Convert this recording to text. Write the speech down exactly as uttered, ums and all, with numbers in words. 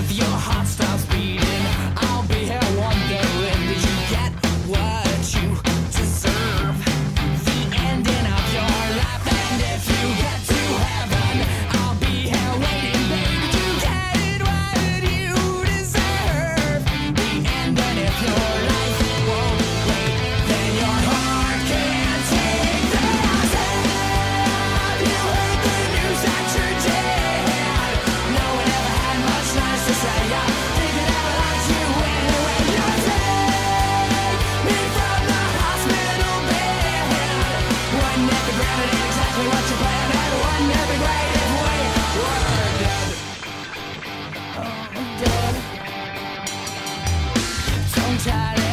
if your heart stops beating, I'll be here wondering, did you get what you deserve? The ending of your life, and if you get to heaven, I'll be here waiting, baby. Did you get what you deserve? The ending of your life won't wait, then your heart can't take the sound. You heard the news that you're dead. No one ever had much nice to say. I didn't ever like you anyway. You take me from the hospital bed. Wouldn't it be great if exactly what you planned? And wouldn't it be great if we were dead? Oh, dead. Don't try to